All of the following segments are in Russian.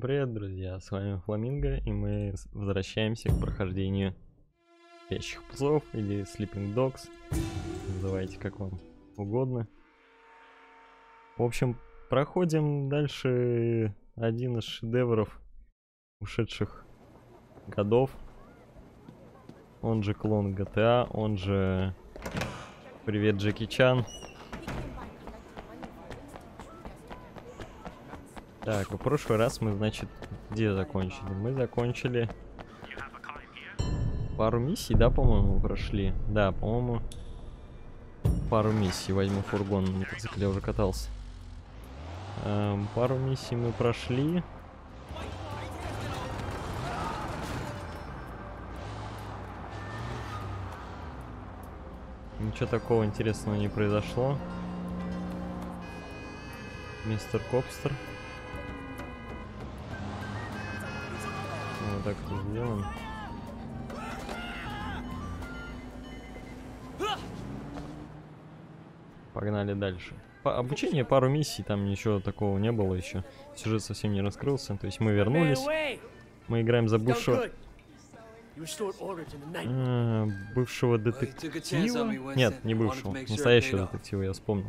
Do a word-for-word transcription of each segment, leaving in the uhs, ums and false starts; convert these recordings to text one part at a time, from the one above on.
привет, друзья, с вами Фламинго, и мы возвращаемся к прохождению Спящих псов или Sleeping Dogs, называйте как вам угодно. В общем, проходим дальше один из шедевров ушедших годов, он же клон джи ти эй, он же Привет, Джеки Чан. Так, в прошлый раз мы, значит, где закончили? Мы закончили пару миссий, да, по-моему, прошли? Да, по-моему, пару миссий. Возьму фургон, на мотоцикле я уже катался. Эм, пару миссий мы прошли. Ничего такого интересного не произошло. Мистер Копстер. Вот так это сделаем. Погнали дальше. По обучение пару миссий, там ничего такого не было еще. Сюжет совсем не раскрылся. То есть мы вернулись. Мы играем за бывшего... А, бывшего детектива? Нет, не бывшего. Настоящего детектива, я вспомнил.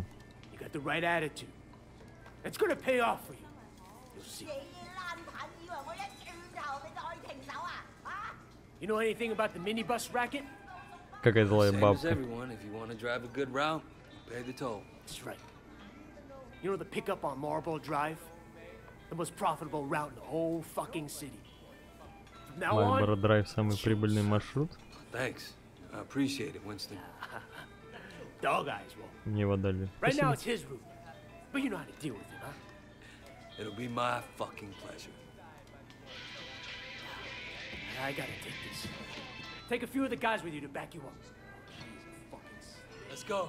You know anything about the minibus racket? Какая злая бабка. That's right. You know the pickup on Marlboro Drive? The most profitable route in the whole fucking city. From now on... Marlboro Drive самый прибыльный маршрут. Thanks. I appreciate it, Winston. Dog eyes, well. Мне его дали. Right now it's his route. But you know how to deal with him, huh? It'll be my fucking pleasure. I gotta take this. Take a few of the guys with you to back you up. Jesus fucking... Let's go.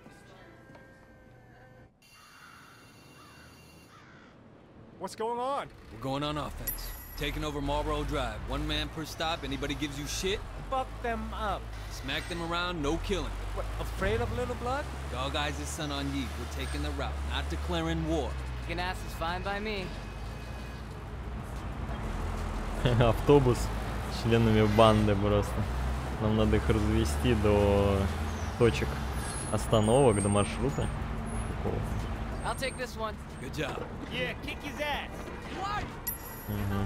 What's going on? We're going on offense. Taking over Marlboro Drive. One man per stop. Anybody gives you shit, Fuck them up. smack them around, no killing. What, afraid of little blood? Dog Eyes' son on ye. We're taking the route, not declaring war. Chicken ass is fine by me. Автобус с членами банды просто. Нам надо их развести до точек остановок, до маршрута. Такого. I'll take this one. Good job. Yeah, kick his ass. Угу.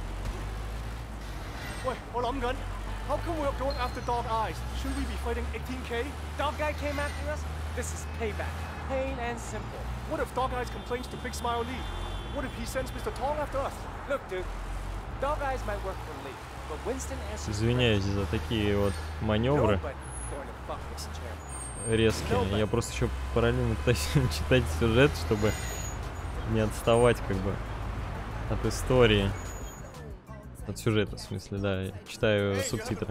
Wait, hold on, gun. How come we're going after Dog Eyes? Shouldn't we be fighting eighteen K? Dog Guy came after us? This is payback. Plain and simple. What if Dog Eyes complains to Big Smile Lee? What if he sends Mister Tong after us? Look, dude. Dog Eyes might work for Lee, but Winston and... Извиняюсь за такие вот маневры резкие. Я просто еще параллельно пытаюсь читать сюжет, чтобы не отставать как бы от истории. От сюжета, в смысле, да. Я читаю субтитры.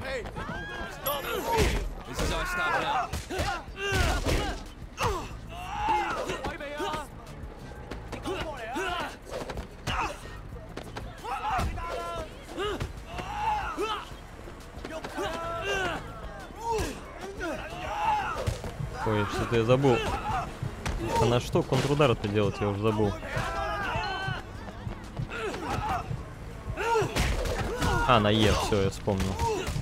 Ой, что-то я забыл. А на что контрудар-то делать, я уже забыл. А, на Е, все, я вспомнил.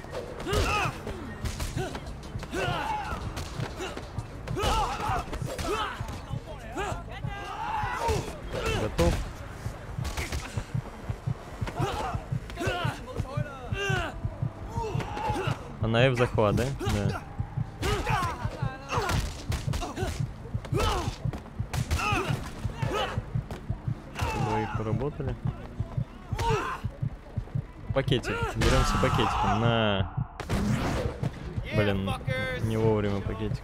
Готов. А на F захват, да? Да. Двоих поработали. Пакетик. Беремся пакетиком. На. Блин, не вовремя пакетик.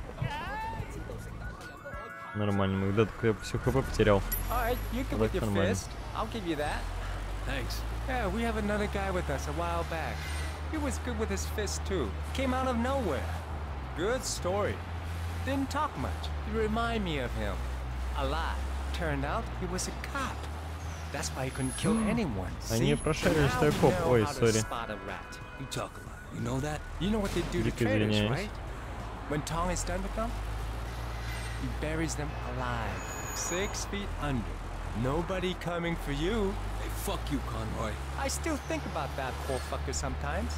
Нормально. Мы когда только я все хп потерял. Так нормально. I'll give you that. Thanks. Yeah, we have another guy with us a while back. He was good with his fist too. Came out of nowhere. Good story. Didn't talk much. You remind me of him. A lot. Turned out he was a cop. That's why he couldn't kill anyone. Они прошарили, что я коп. Ой, сори. You talk a lot. You know that? You know what they do to Дико traitors, извиняюсь. right? When Tong is done with them, he buries them alive, six feet under. Nobody coming for you. Hey, fuck you, Conroy. I still think about that poor fucker sometimes.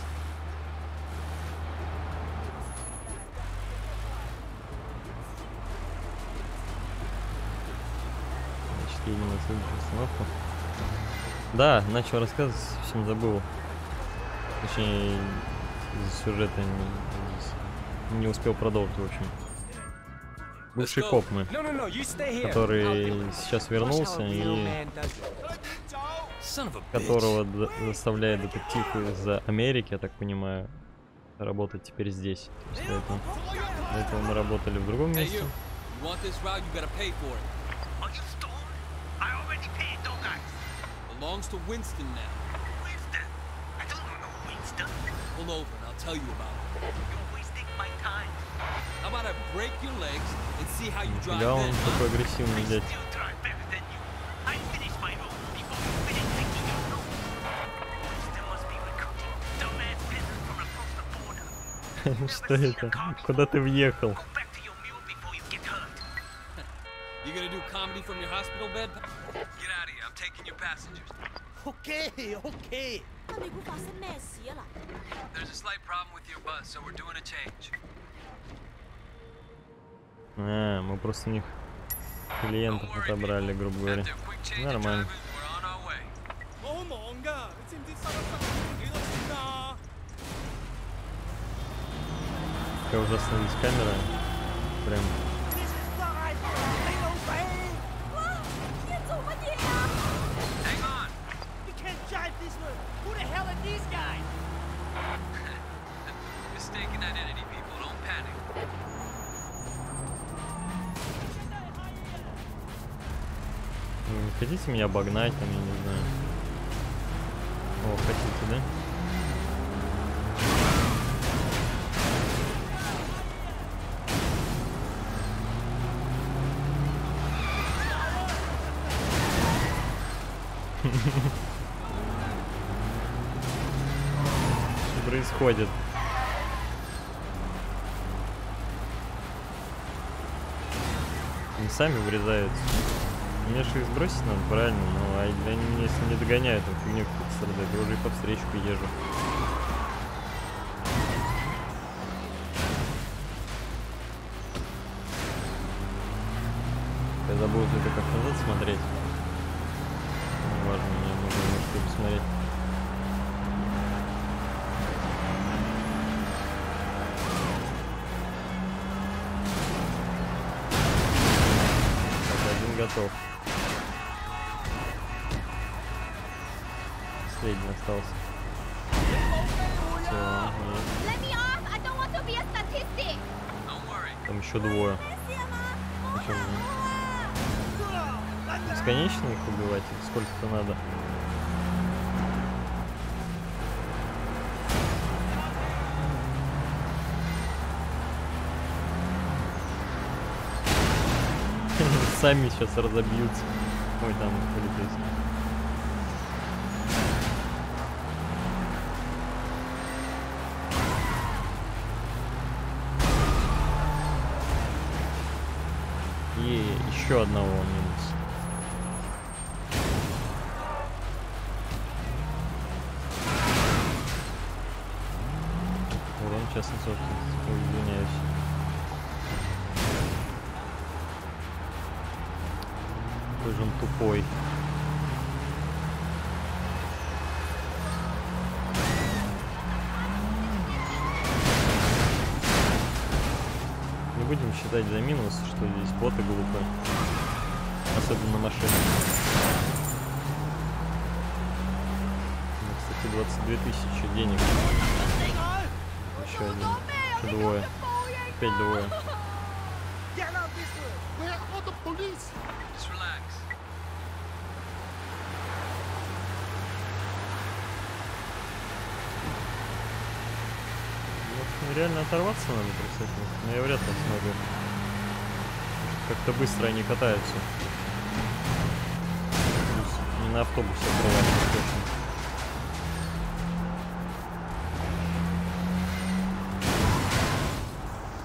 Значит, едем на следующую остановку. Да, начал рассказывать, совсем забыл. Точнее, из-за сюжета не, не успел продолжить, в общем. Бывший коп мы, No, no, no, you stay here. который сейчас вернулся и Son of a bitch. которого д- заставляет детектив из Америки, я так понимаю, работать теперь здесь. То есть до этого, до этого мы работали в другом Hey, месте. you. You want this route, you gotta pay for it. Are you stoned? I already paid, don't I? Belongs to Winston now. Winston. I don't know Winston. Pull over and I'll tell you about it. You're wasting my time. How about I break your legs and see how you drive Да, он then, такой huh? агрессивный I дядь. still drive better than you. I finished my road before you finished making your road. Winston must be recruiting dumbass peasants from across the border. Что это? Куда ты въехал? Go back to your mule before you get hurt. You gonna do comedy from your hospital bed? Get out of here, I'm taking your passengers. Okay, okay. 那你估發生咩事啊嗱？ There's a slight problem with your bus, so we're doing a change. А, мы просто у них клиентов отобрали, грубо говоря. After a quick change of Нормально. drivers, we're on our way. 我好忙㗎，你知唔知收一收幾多錢啊？ Какая ужасная здесь камера. Прям. 哇！你做乜嘢啊？ Hang on! You can't drive this one. Who the hell are these guys? Mistaken identity, people, don't panic. Вы не хотите меня обогнать, там, я не знаю. О, хотите, да? Что происходит? Они сами врезаются. Мне же их сбросить надо, правильно? Ну, а они меня, если не догоняют, то фигню какую-то страдать. Я уже и по встречку езжу. Я забыл это как назад смотреть. Ну, важно, мне нужно немножко посмотреть. Так, один готов. Последний остался. Все, есть. Let me off! I don't want to be a statistic. Don't worry. Там еще двое. 没事吗？ Причем бесконечно их убивать? Или сколько-то надо? Сами сейчас разобьются. Ой, там полицейский. И еще одного минус. Урон частной собственности. Ой, извиняюсь. Какой же он тупой. Не будем считать за минус, что здесь боты глупые. Особенно машины. Ну, кстати, двадцать две тысячи денег. Еще один. Еще двое. Опять двое. Get out this way. Where are the police? Just relax. Вот реально оторваться надо просто от них, но я вряд ли смогу. Как-то быстро они катаются. Плюс не на автобусе отрываться точно.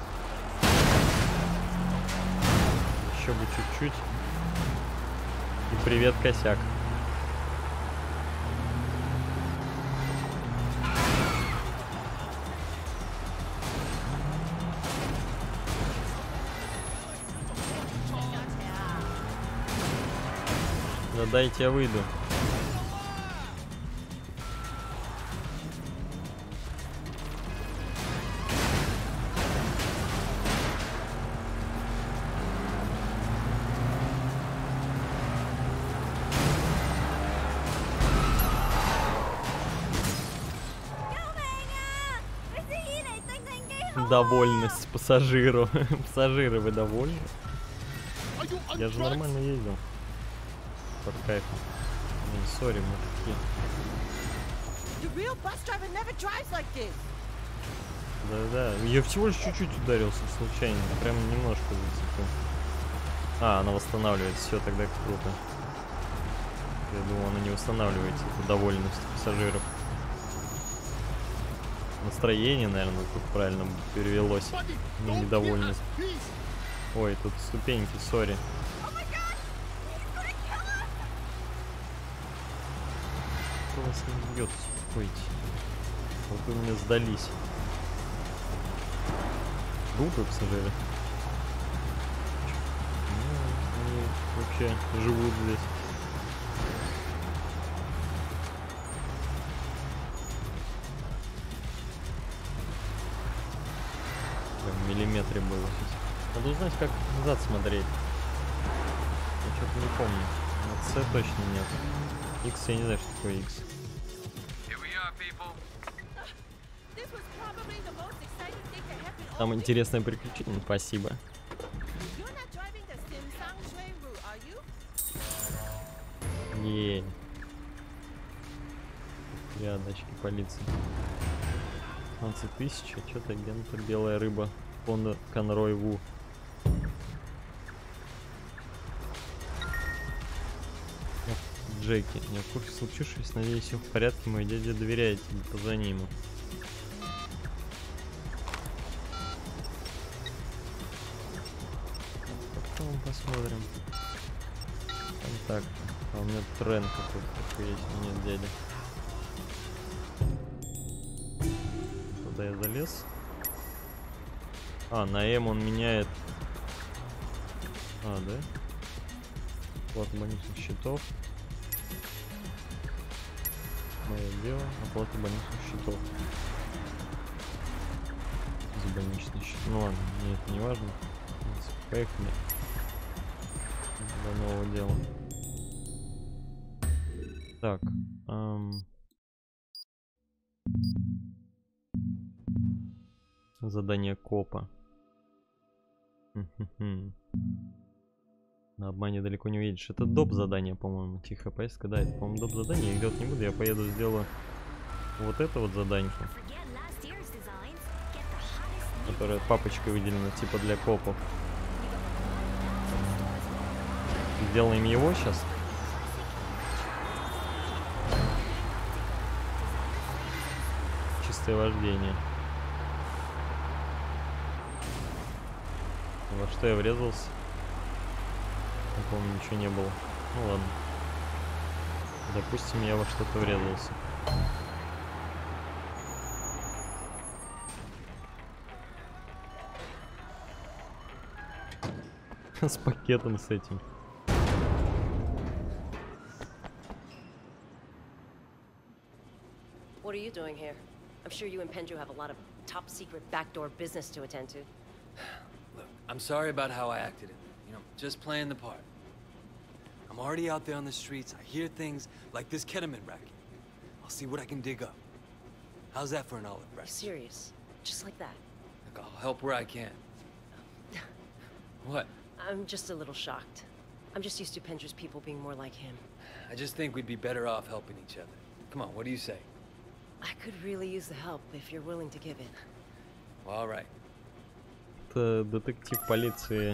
Еще бы чуть-чуть. И Привет, косяк. Да дайте я выйду. Довольность пассажиру. Пассажиры, вы довольны? Я же нормально ездил. Под кайфом. Не, сори, мы такие. Да-да, я всего лишь чуть-чуть ударился случайно, прям немножко зацепил. А, она восстанавливается, все, тогда круто. Я думал, она не восстанавливается, это довольность пассажиров. Настроение, наверное, тут правильно перевелось. Не недовольность. Ой, тут ступеньки, сори. Кто вас не бьет? Успокойтесь. Вот вы мне сдались. Глупые пассажиры. Ну, они вообще живут здесь. В миллиметре было сейчас. Надо узнать, как назад смотреть. Я что-то не помню. На С точно нет. X я не знаю, что такое X. Там интересное приключение. Спасибо. Еее. Я датчики полиции. пятнадцать тысяч, а что-то агента белая рыба. Фонда Конрой Ву. Джеки, я в курсе случившись, надеюсь, все в порядке, мой дядя доверяет тебе, позвони ему. Потом посмотрим. Контакт. А у меня тренд какой-то такой есть, нет дядя. Туда я залез. А, на М он меняет. А, да? Оплата больничных счетов. Мое дело. Оплата больничных счетов. За больничный счет. Ну ладно, мне это не важно. Поехали. До нового дела. Так. Эм... Задание копа. На обмане далеко не уедешь. Это доп задание, по-моему. Тихая поездка, да, это, по-моему, доп задание. Я делать не буду, я поеду сделаю вот это вот задание, которое папочкой выделено, типа для копов. Сделаем его сейчас. Чистое вождение. Во что я врезался? Я помню, ничего не было. Ну ладно. Допустим, я во что-то врезался. С пакетом с этим. What are you doing here? I'm sure you and Pendrew have a lot of top secret backdoor business to attend to. Look, I'm sorry about how I acted. You know, just playing the part. I'm already out there on the streets. I hear things like this ketamine racket. I'll see what I can dig up. How's that for an olive Are branch? you serious? Just like that? Look, I'll help where I can. What? I'm just a little shocked. I'm just used to Pendrew's people being more like him. I just think we'd be better off helping each other. Come on, what do you say? I could really use the help if you're willing to give it. Well, all right. Это детектив полиции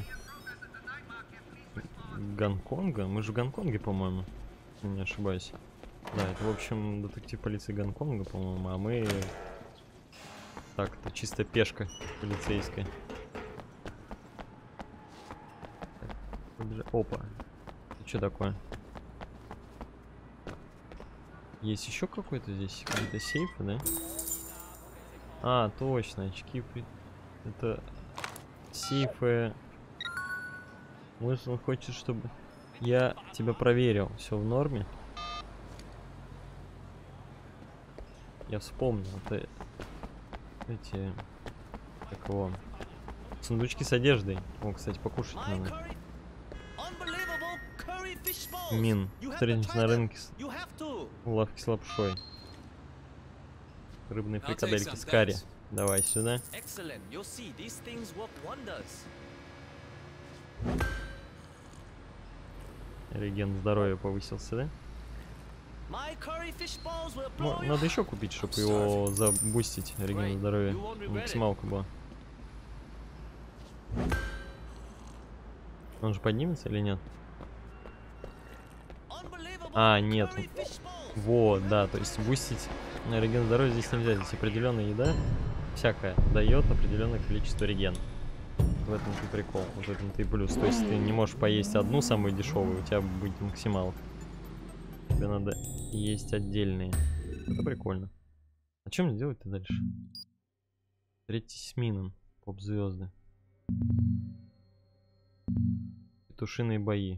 Гонконга. Мы же в Гонконге, по-моему, если не ошибаюсь. Да, это, в общем, детектив полиции Гонконга, по-моему, а мы... Так, это чисто пешка полицейская. Опа. Это что такое? Есть еще какой-то здесь, какие-то сейфы, да? А, точно, очки. При... Это сейфы. Может, он хочет, чтобы я тебя проверил. Все в норме. Я вспомнил. Это эти... Как его? Сундучки с одеждой. О, кстати, покушать надо. Мин. Встретимся на рынке с... в лавке с лапшой. Рыбные фрикадельки с карри. Давай сюда. Реген здоровья повысился, да? Ну, надо еще купить, чтобы его забустить. Реген здоровья. Максималка была. Он же поднимется или нет? А, нет. Вот, да, то есть бустить на реген здоровья здесь нельзя. Здесь определенная еда, всякая, дает определенное количество реген. В этом-то и прикол, в этом-то и плюс. То есть ты не можешь поесть одну самую дешевую, у тебя будет максималка. Тебе надо есть отдельные. Это прикольно. А что мне делать-то дальше? Третий с мином. Поп-звезды. Петушиные бои.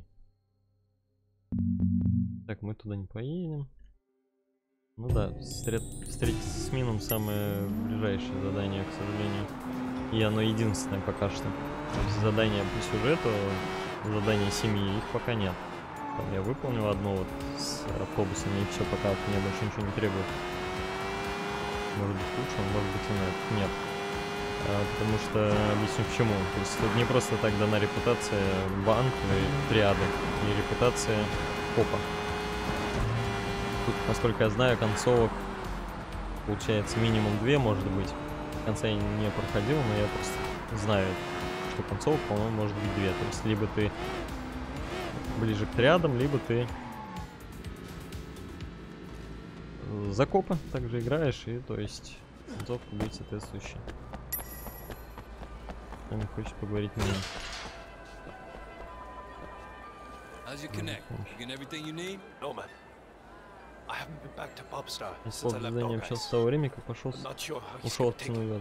Так, мы туда не поедем. Ну да, встретиться с мином самое ближайшее задание, к сожалению. И оно единственное пока что. То есть задания по сюжету, задания семьи, их пока нет. Там я выполнил одно вот с автобусами, и все, пока от меня больше ничего не требует. Может быть лучше, может быть и нет. А, потому что, объясню почему. То есть тут не просто так дана репутация банка и триады, и репутация копа. Тут, насколько я знаю, концовок получается минимум две, может быть. В конце я не проходил, но я просто знаю, что концовок, по-моему, может быть две. То есть либо ты ближе к триадам, либо ты за копа также играешь, и то есть концовка будет соответствующая. Кто не хочет поговорить мне. Я с Лобзанием общался с того времени, как пошел с... ушел от Цинуэда.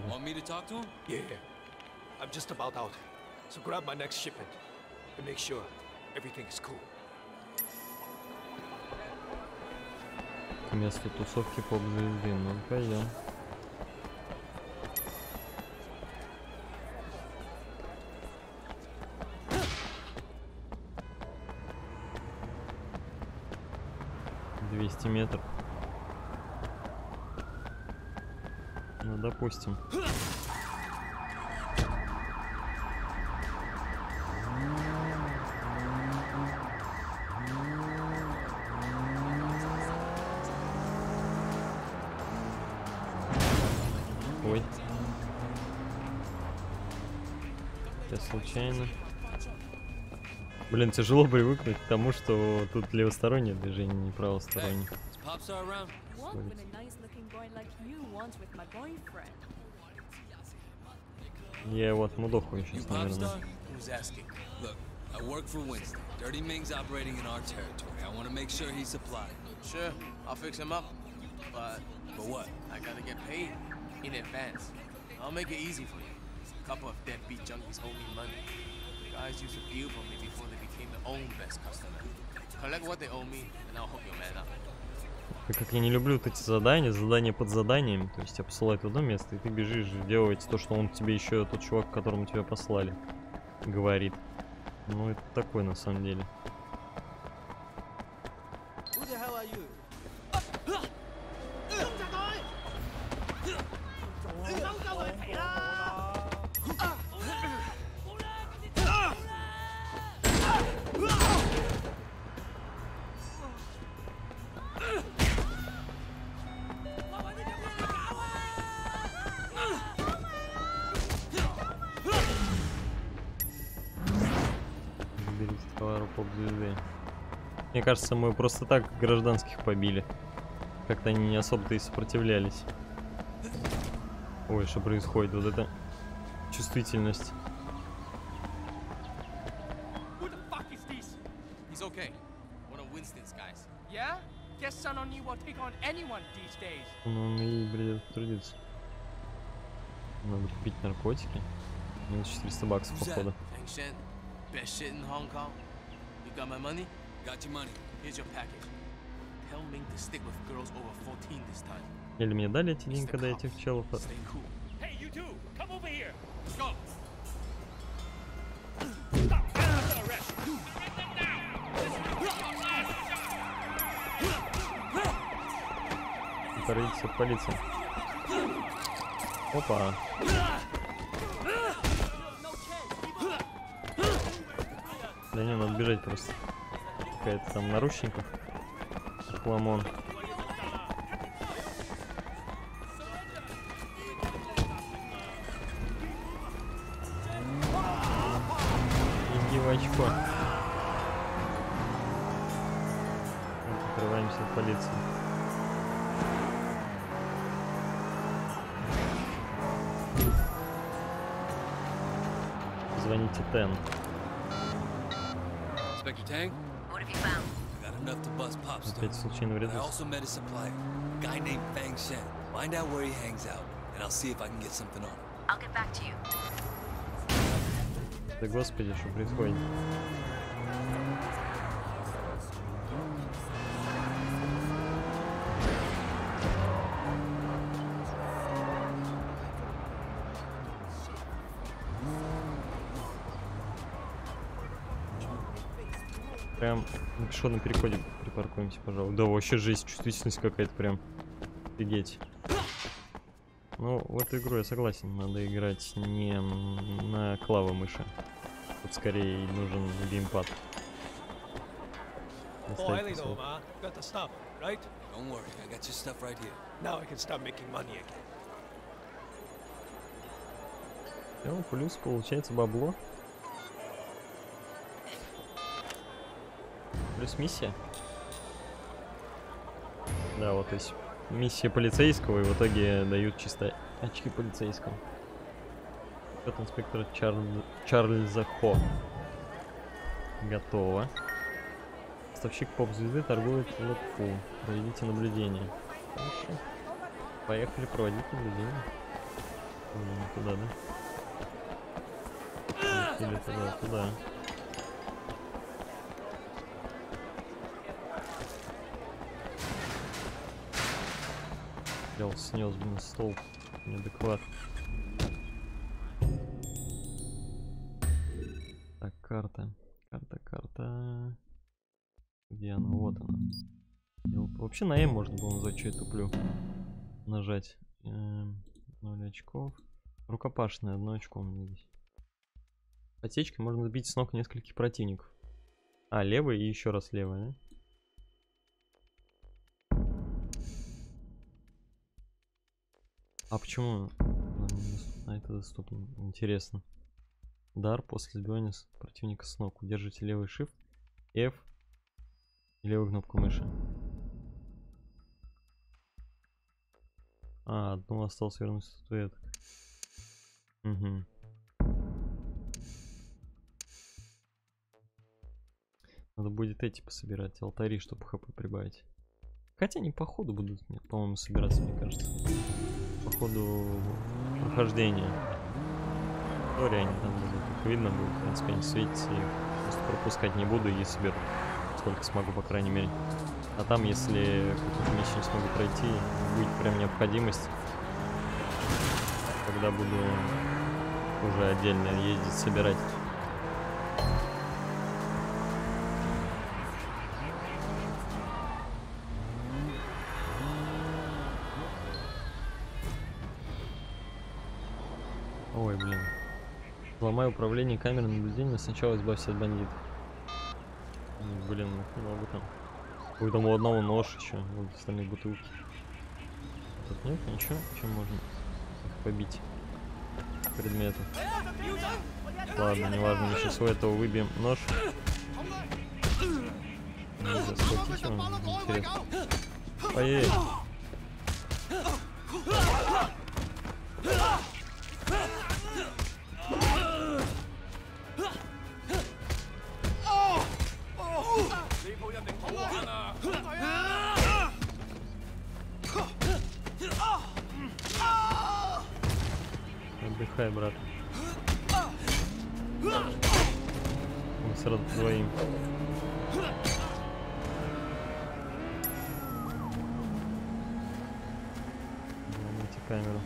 К месту тусовки поп-звезды, ну пойдем. двести метров. Ну, допустим. Ой. Я случайно. Блин, тяжело привыкнуть к тому, что тут левостороннее движение, не правостороннее. Я его отмудохаю сейчас, наверное. I work for Winston. Dirty Ming's operating in our territory. I want to make sure he's supplied. Sure, I'll fix him up. But... But what? I gotta get paid in advance. I'll make it easy for you. A couple of deadbeat junkies owe me money. The guys used to deal for me before they became their own best customer. Collect what they owe me, and I'll hook your man up. Как я не люблю вот эти задания, задания под заданиями. То есть тебя посылают в одно место, и ты бежишь делать то, что он тебе еще, тот чувак, которому тебя послали, говорит. Ну, это такой на самом деле. Мне кажется, мы просто так гражданских побили. Как-то они не особо-то и сопротивлялись. Ой, что происходит? Вот это чувствительность. He's okay. One of Winston's guys. Yeah? Guess son on you will take on one these days. Ну, он и придется трудиться. Надо купить наркотики. Минус четыреста баксов, Who's that? походу. Feng Shen, best shit in Hong Kong. You got my money? Got your money. Here's your package. Tell Ming to stick with girls over fourteen this time. Или мне дали эти деньги, когда этих челов... от- Stay cool. Hey, you two, come over here. Go. Stop. Under arrest. Get them down. Полиция, полиция. Опа. Да не, надо бежать просто. Какая-то там наручников. Хламон. Иди в очко. Открываемся от полиции. Звоните Тен. Inspector Tang? What have you found? I got enough to bust Pop's Опять down. случайный I вредос. also met a supplier, a guy named Fang Shen. Find out where he hangs out, and I'll see if I can get something on him. I'll get back to you. Да господи, что происходит? Прям на пешеходном переходе припаркуемся, пожалуй. Да, вообще жесть, чувствительность какая-то прям. Офигеть. Ну, в эту игру я согласен, надо играть не на клавы мыши. Тут скорее нужен геймпад. Oh, I know, Ma. Got the stuff, right? Don't worry, I got your stuff right here. Now I can start making money again. Ну, плюс получается бабло. Плюс миссия. Да, вот то есть миссия полицейского, и в итоге дают чисто очки полицейского. Вот инспектор Чарльз... Чарльза Хо. Готово. Поставщик поп-звезды торгует лотфу. Проведите наблюдение. Хорошо. Поехали проводить наблюдение. М, Туда, да? Или туда, туда. Я снес, блин, стол. Неадекват. Так, карта. Карта, карта. Где она? Вот она. Дело- Вообще на М можно было назвать, что я туплю. Нажать. Эм, ноль очков. Рукопашная, одно очко у меня здесь. Подсечкой можно сбить с ног нескольких противников. А, левый и еще раз левый, да? А почему а это доступно? Интересно. Удар после сбивания с- противника с ног. Удержите левый shift, F и левую кнопку мыши. А, одну осталось вернуть статуэток. Угу. Надо будет эти пособирать, алтари, чтобы хп прибавить. Хотя они по ходу будут, мне, по-моему, собираться, мне кажется. По ходу прохождения. История они там будут, как видно будет, в принципе, они светятся, я их просто пропускать не буду и соберу. Сколько смогу, по крайней мере. А там, если какую-то миссию не смогу пройти, будет прям необходимость, когда буду уже отдельно ездить, собирать. Ой, блин. Ломаю управление камерой наблюдения, сначала избавься от бандитов. М, Блин, ну много там. Ой, там у одного нож еще, вот остальные бутылки. Тут нет ничего, чем можно их побить. Предметы. Ладно, неважно, мы сейчас у этого выбьем нож. Нельзя схватить его, интересно. Ой-ой-ой. Отдыхай, брат. Мы сразу двоим. Ломайте камеру.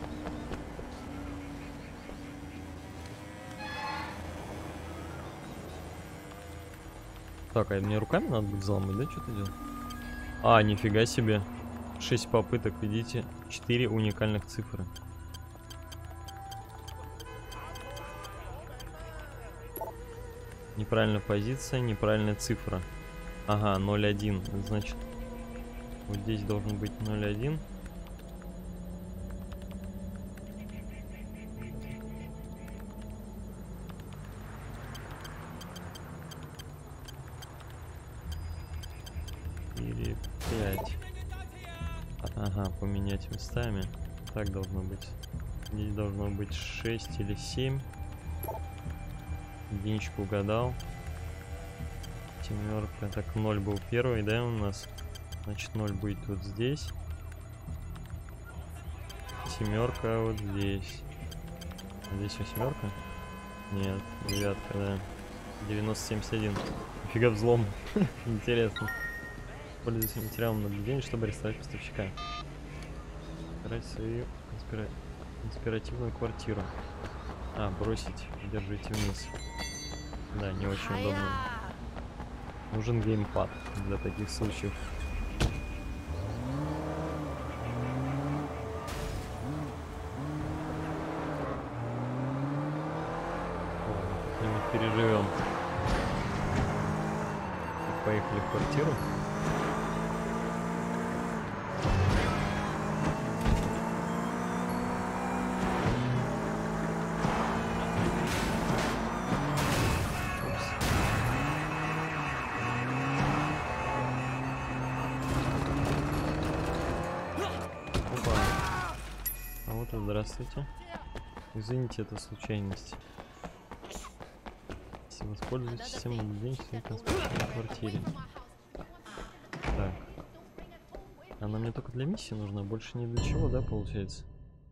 Так, а мне руками надо будет взломать, да? Что ты делал? А, нифига себе. шесть попыток, видите? четыре уникальных цифры. Неправильная позиция, неправильная цифра. Ага, ноль один. Значит, вот здесь должен быть ноль один. четыре, пять. Ага, поменять местами. Так должно быть. Здесь должно быть шесть или семь. Единичку угадал. Семерка. Так, ноль был первый, да, у нас? Значит, ноль будет вот здесь. Семерка вот здесь. Здесь восьмерка? Нет, девятка, да. девяносто семьдесят один. Нифига взлом. Интересно. Пользуйся материалом наблюдения, чтобы арестовать поставщика. Собирать свою конспира... конспиративную квартиру. А, бросить. Держите вниз. Да, не очень удобно. Нужен геймпад для таких случаев. Мы переживем. Поехали в квартиру. Здравствуйте. Извините, это случайность. Если воспользуйтесь системой наблюдения в своей конспектной квартире. Так. Она мне только для миссии нужна, больше ни для чего, да, получается?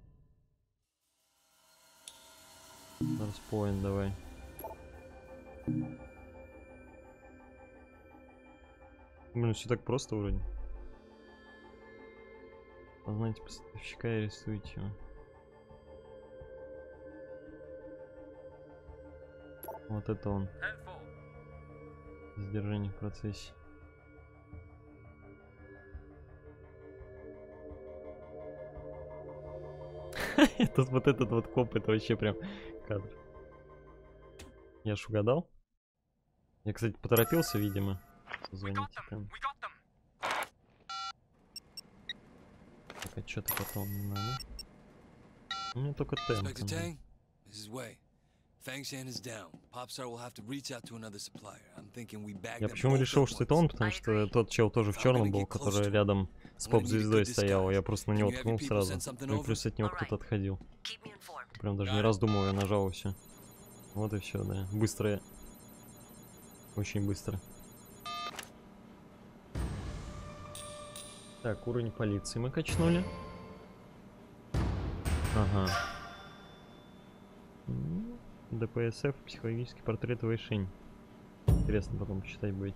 Распоин, давай. Блин, все так просто вроде. Познайте поставщика и арестуйте его. Вот это он. Сдержание в процессе. Этот вот этот вот коп, это вообще прям кадр. Я ж угадал. Я, кстати, поторопился, видимо. Звоните там. Так, а что-то потом не надо. У меня только темп. Я почему решил, что это он, потому что тот чел тоже в черном был, который рядом с поп-звездой стоял. Я просто на него ткнул сразу. Ну и плюс от него кто-то отходил. Прям даже не раздумывая, нажал и все. Вот и все, да. Быстро. Очень быстро. Так, уровень полиции мы качнули. Ага. ДПСФ, психологический портрет Вэйшень. Интересно потом почитать будет.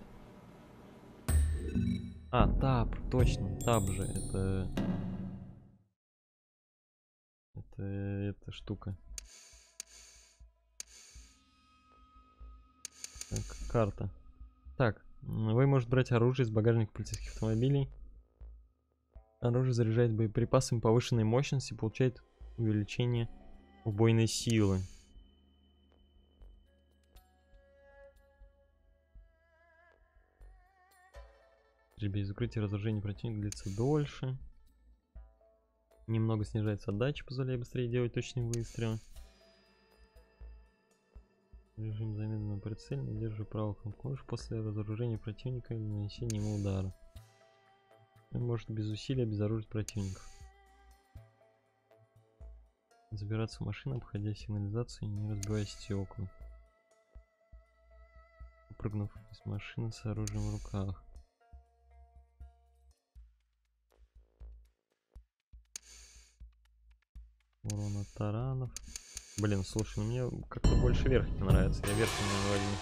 А, таб, точно, таб же, это... Это, эта штука. Так, карта. Так, вы можете брать оружие из багажника полицейских автомобилей. Оружие заряжает боеприпасами повышенной мощности, получает увеличение убойной силы. Без укрытия разоружение противника длится дольше. Немного снижается отдача, позволяя быстрее делать точные выстрелы. Режим замедленного прицеля, держи правую кнопку мыши после разоружения противника или нанесения ему удара. Он может без усилия обезоружить противников. Забираться в машину, обходя сигнализацию и не разбивая стекла. Прыгнув из машины с оружием в руках. Урон от таранов. Блин, слушай, ну мне как-то больше верхний нравится. Я верхний не возьму.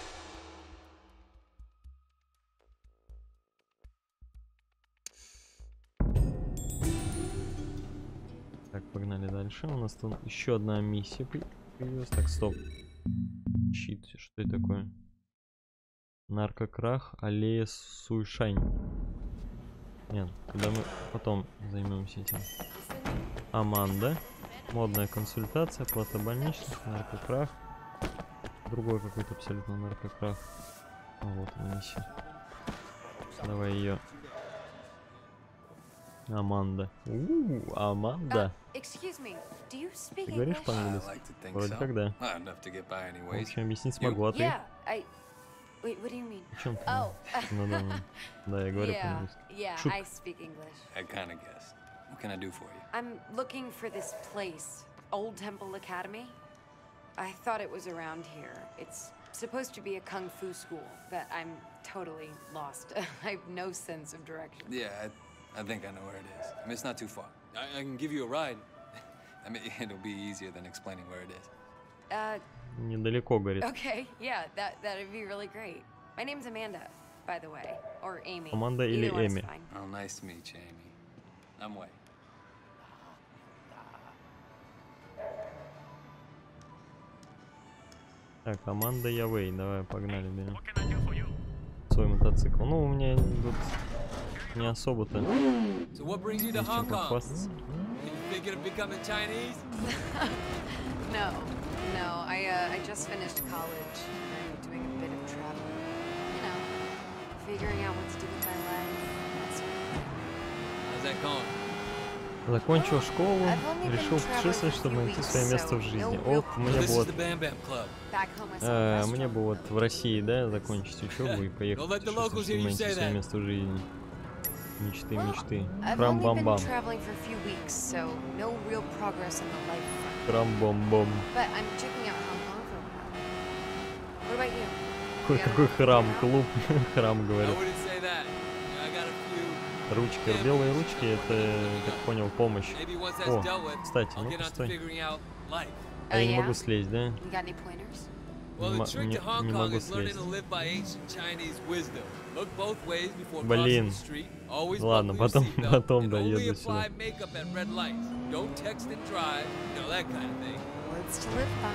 Так, погнали дальше. У нас тут еще одна миссия появилась. Так, стоп. Щит, что это такое? Наркокрах, аллея Суйшань. Нет, когда мы потом займемся этим. Аманда. Модная консультация, плата больничных, наркокрах. Другой какой-то абсолютно наркокрах. А вот она миссия. Давай ее. Аманда. У-у-у, Аманда. Ты говоришь по-английски? Вроде как да. В общем, объяснить смогу, а ты? Wait, what do you mean? О чем ты? Oh. Ну да, ну. Да, я говорю Yeah, по-английски. yeah, Шутка. I speak English. I kind of guessed. What can I do for you? I'm looking for this place, Old Temple Academy. I thought it was around here. It's supposed to be a kung fu school, but I'm totally lost. I have no sense of direction. Yeah, I, I think I know where it is. I mean, it's not too far. I, I can give you a ride. I mean, it'll be easier than explaining where it is. Uh, Недалеко, говорит. okay, yeah, that that'd be really great. My name's Amanda, by the way, or Amy. Аманда или Either one is Эми? fine. Oh, nice to meet you, Amy. I'm Wei. Так, Аманда Явей, давай, погнали, берем. Свой мотоцикл. Ну, у меня тут не особо-то So what brings you to есть чем Hong Kong? похвастаться. You thinking of becoming Chinese? No, no. I uh, I just finished college. I'm doing a bit of traveling. You know, figuring out what to do with my life. That sort of thing. How's that going? Закончил школу, решил путешествовать, чтобы найти свое место в жизни. О, мне This бы is вот, the Bam Bam Club. Back home, I saw э, a мне restaurant. бы вот в России, да, закончить учебу и поехать Don't let the путешествовать, locals чтобы hear you найти say свое that. место в жизни. Мечты, мечты. I've Храм only бам-бам. been traveling for a few weeks, so no real progress on the life front. Храм бам-бам. But I'm checking out Hong Kong for a while. What about you? Какой, какой храм, клуб, храм, I говорит. wouldn't say that. I got a few. Ручки, белые ручки, это, как понял, помощь. Maybe once that's О, dealt with, кстати, I'll ну get on to постой. figuring out life. А я Oh, не yeah? могу слезть, да? You got any pointers? Well, Не the мо- trick не- to Hong не Kong могу is learning слезть. to live by ancient Chinese wisdom. Look both ways before Блин. crossing the street. Always Ладно, buckle your потом- seatbelt, потом and доеду only сюда. apply makeup at red lights. Don't text and drive. You know, that kind of thing. Words to live by.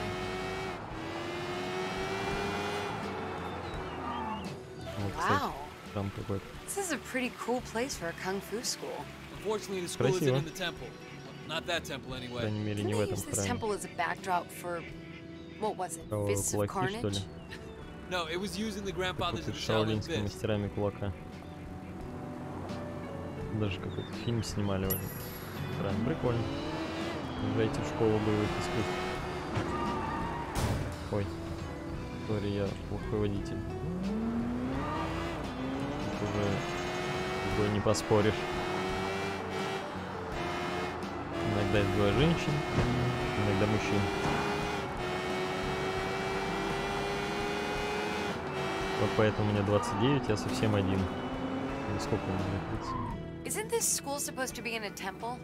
Вот, кстати, Wow. храм какой-то. This is a pretty cool place for a kung fu school. Unfortunately, the school isn't Красиво. in the temple. Well, not that temple По anyway. крайней мере, Didn't не в they этом use this храме. temple as a backdrop for, what was it, Кого, Fists of кулаки, что ли? Carnage? No, it was used in the grandfathers Какой-то of Shaolin шаолиньскими Fist. мастерами кулака. Даже какой-то фильм снимали в этом храме. Прикольно. Езжайте в школу боевых искусств. Ой. Сори, я плохой водитель. Тут уже с тобой не поспоришь. Иногда есть двое женщин, иногда мужчин. Вот поэтому мне двадцать девять, я совсем один. Или сколько у меня тридцать? Isn't this school supposed to be in a temple?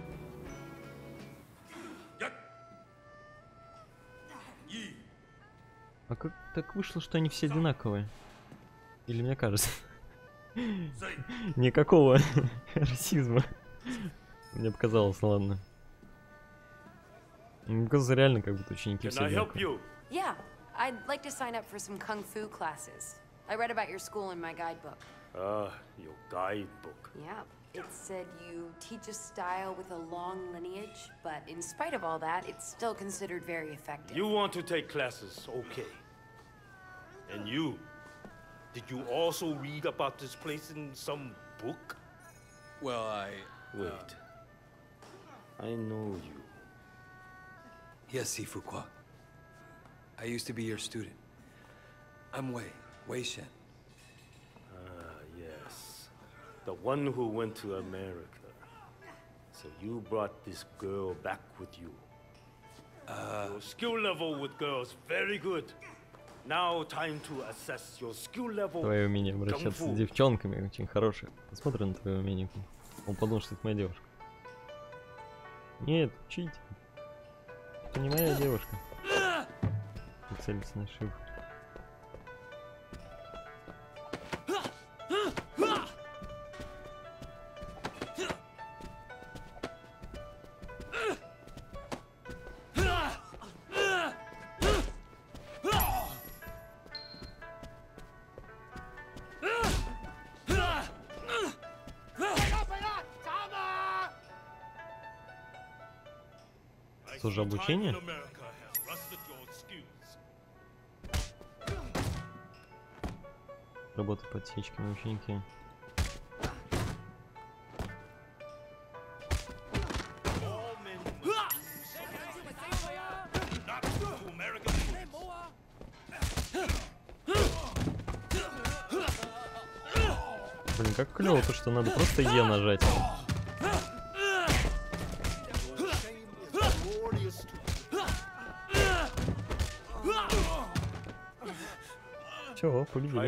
А как так вышло, что они все одинаковые? Или мне кажется? Никакого расизма. Мне показалось, ладно. Мне казалось, реально, как будто ученики все одинаковые. Yeah, I'd like to sign up for some kung fu classes. I read about your school in my guidebook. Ah, your guidebook. Yeah, it said you teach a style with a long lineage, but in spite of all that, it's still considered very effective. You want to take classes, okay. And you, did you also read about this place in some book? Well, I... Wait. I know you. Yes, Sifu Kwa. I used to be your student. I'm Wei, Wei Shen. Ah, yes. The one who went to America. So you brought this girl back with you. Uh, your skill level with girls, very good. Now time to assess your skill level. Твое умение обращаться с кунг-фу. девчонками очень хорошее. Посмотри на твое умение. Он подумал, что это моя девушка. Нет, учите. Это не моя девушка. прицелиться на шиф. Тоже обучение? Работа подсечками ученики. Блин, как клево то, что надо просто Е нажать. Все, победили.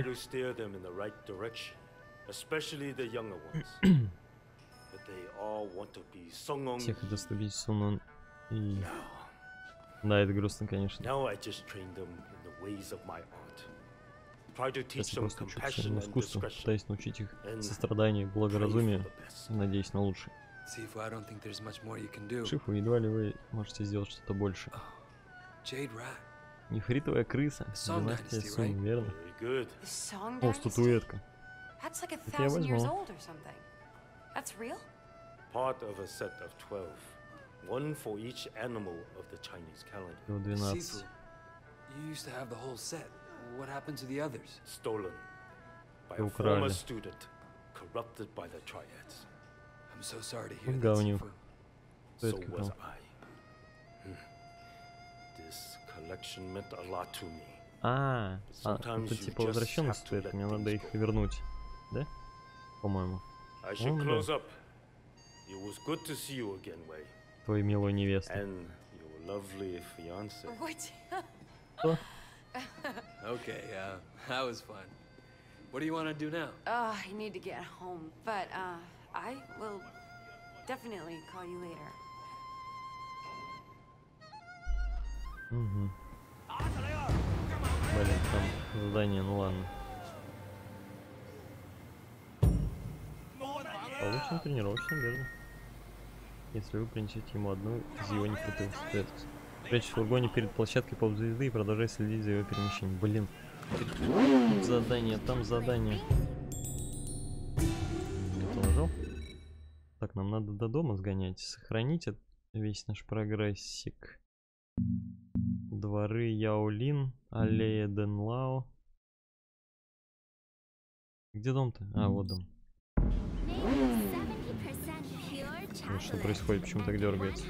Всех хотят ступить Сунон и... Да, это грустно, конечно. Сейчас я просто учу своему искусству, пытаюсь научить их состраданию, благоразумию, надеюсь на лучшее. Шифу, едва ли вы можете сделать что-то больше. Нефритовая крыса. Династия Сун, верно? О, статуэтка. Это я возьму. Всего двенадцать. Украли. Говнюк. Статуэтка там. А, а, это типа возвращенная статуэтка, мне надо их вернуть, да? По-моему. Твою милую невесту. Что? Okay, uh, that was fun. What do you want to do now? Uh, I need to get home, but uh, I will definitely call you later. Угу. Блин, там задание, ну ладно. Получен тренировочный, верно? Если вы принесете ему одну из его нефритовых статуэток. Прячься в фургоне перед площадкой поп-звезды и продолжай следить за его перемещением. Блин. Тут задание, там задание. Положил. Так, нам надо до дома сгонять. Сохранить весь наш прогрессик. Дворы Яолин, аллея Денлао. Где дом-то? А, вот дом. Ну, что происходит? Почему так дергается?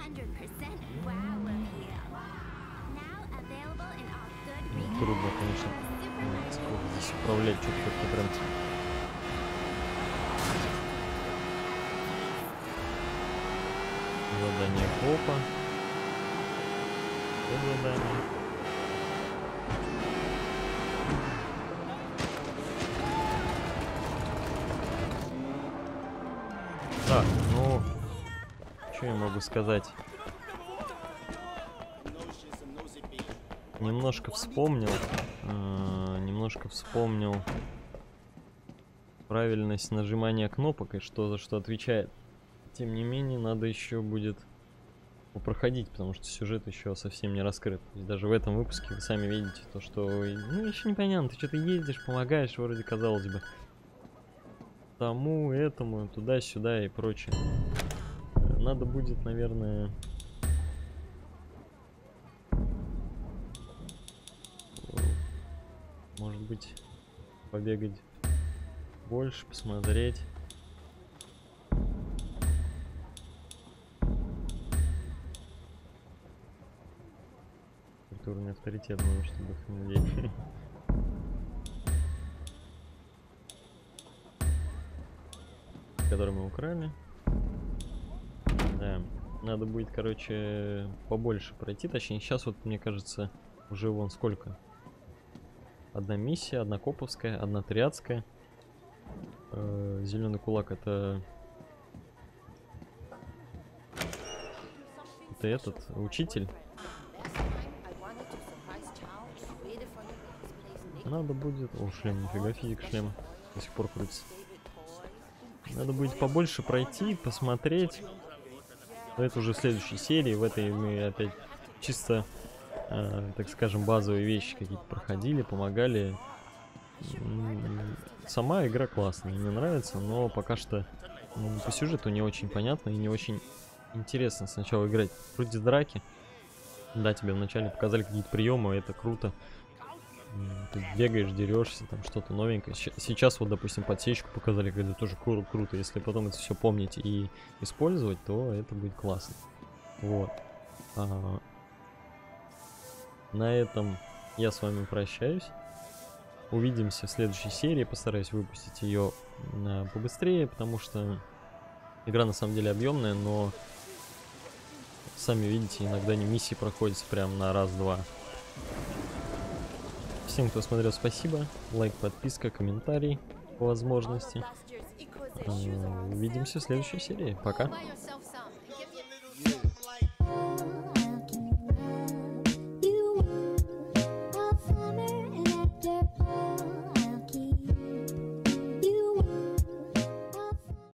Трудно, конечно. Сколько здесь управлять, что-то как-то прям... Задание копа. Это задание. Так, ну... Что я могу сказать? Немножко вспомнил, э, немножко вспомнил правильность нажимания кнопок и что за что отвечает. Тем не менее, надо еще будет проходить, потому что сюжет еще совсем не раскрыт. То есть даже в этом выпуске вы сами видите то, что, ну, еще непонятно, ты что-то ездишь, помогаешь, вроде казалось бы, тому, этому, туда-сюда и прочее. Надо будет, наверное... Может быть, побегать больше, посмотреть. Культурный авторитет, нужно, чтобы их людей. Который мы украли. Да, надо будет, короче, побольше пройти. Точнее, сейчас вот, мне кажется, уже вон сколько. Одна миссия, одна коповская, одна триадская. Э, Зеленый кулак это... Это этот, учитель. Надо будет... О, шлем, нифига, физик шлема до сих пор крутится. Надо будет побольше пройти, посмотреть. Но это уже в следующей серии. В этой мы опять чисто, э, так скажем, базовые вещи какие-то проходили, помогали. Сама игра классная, мне нравится, но пока что ну, по сюжету не очень понятно и не очень интересно сначала играть. Вроде драки. Да, тебе вначале показали какие-то приемы, это круто. Ты бегаешь, дерешься, там что-то новенькое. Сейчас вот, допустим, подсечку показали, когда тоже кру круто. Если потом это все помнить и использовать, то это будет классно. Вот. А, на этом я с вами прощаюсь. Увидимся в следующей серии. Постараюсь выпустить ее а, побыстрее, потому что игра на самом деле объемная, но сами видите, иногда не миссии проходятся прям на раз-два. Всем, кто смотрел, спасибо. Лайк, подписка, комментарий по возможности. Увидимся в следующей серии. Пока.